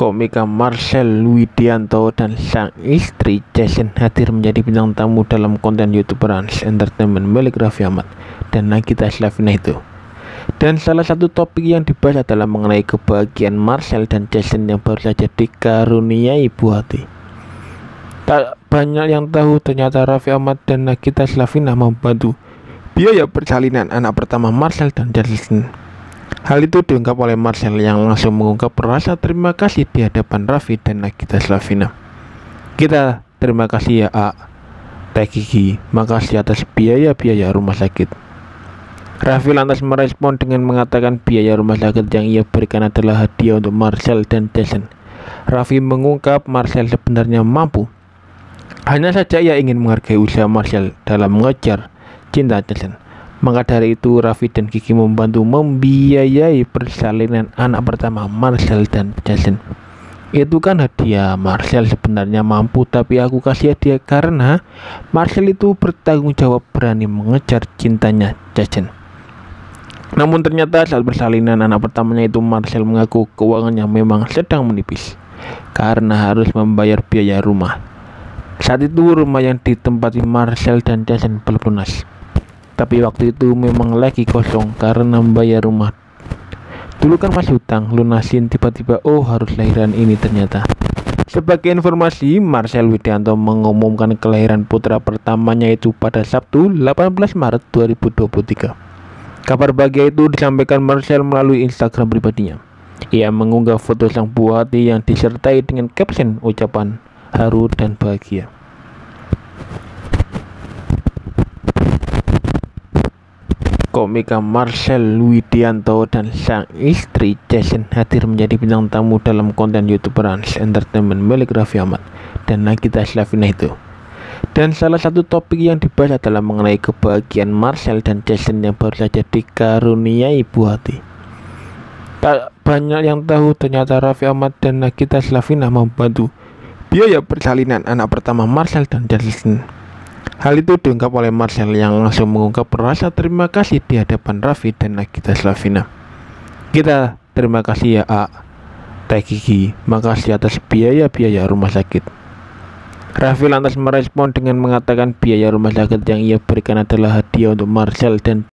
Komika Marcel Widianto dan sang istri Jason hadir menjadi bintang tamu dalam konten YouTube Rans Entertainment milik Raffi Ahmad dan Nagita Slavina itu. Dan salah satu topik yang dibahas adalah mengenai kebahagiaan Marcel dan Jason yang baru saja dikaruniai buah hati. Tak banyak yang tahu ternyata Raffi Ahmad dan Nagita Slavina membantu biaya persalinan anak pertama Marcel dan Jason. Hal itu diungkap oleh Marcel yang langsung mengungkap rasa terima kasih di hadapan Raffi dan Nagita Slavina. "Kita terima kasih ya A, Teh Gigi, makasih atas biaya-biaya rumah sakit." Raffi lantas merespon dengan mengatakan biaya rumah sakit yang ia berikan adalah hadiah untuk Marcel dan Jason. Raffi mengungkap Marcel sebenarnya mampu, hanya saja ia ingin menghargai usaha Marcel dalam mengejar cinta Jason. Maka dari itu Raffi dan Gigi membantu membiayai persalinan anak pertama Marcel dan Jason. "Itu kan hadiah, Marcel sebenarnya mampu, tapi aku kasih hadiah karena Marcel itu bertanggung jawab berani mengejar cintanya Jason." Namun ternyata saat persalinan anak pertamanya itu Marcel mengaku keuangannya memang sedang menipis karena harus membayar biaya rumah. Saat itu rumah yang ditempati Marcel dan Jason belum lunas. Tapi waktu itu memang lagi kosong karena membayar rumah. Dulu kan masih hutang, lunasin, tiba-tiba harus lahiran ini ternyata. Sebagai informasi, Marcel Widianto mengumumkan kelahiran putra pertamanya itu pada Sabtu 18 Maret 2023. Kabar bahagia itu disampaikan Marcel melalui Instagram pribadinya. Ia mengunggah foto sang buah hati yang disertai dengan caption ucapan haru dan bahagia. Komika Marcel Widianto dan sang istri Jason hadir menjadi bintang tamu dalam konten YouTube Rans Entertainment milik Raffi Ahmad dan Nagita Slavina itu. Dan salah satu topik yang dibahas adalah mengenai kebahagiaan Marcel dan Jason yang baru saja dikaruniai buah hati. Tak banyak yang tahu ternyata Raffi Ahmad dan Nagita Slavina membantu biaya persalinan anak pertama Marcel dan Jason. Hal itu diungkap oleh Marcel yang langsung mengungkap rasa terima kasih di hadapan Raffi dan Nagita Slavina. "Kita terima kasih ya A, Teh Gigi, makasih atas biaya-biaya rumah sakit." Raffi lantas merespon dengan mengatakan biaya rumah sakit yang ia berikan adalah hadiah untuk Marcel dan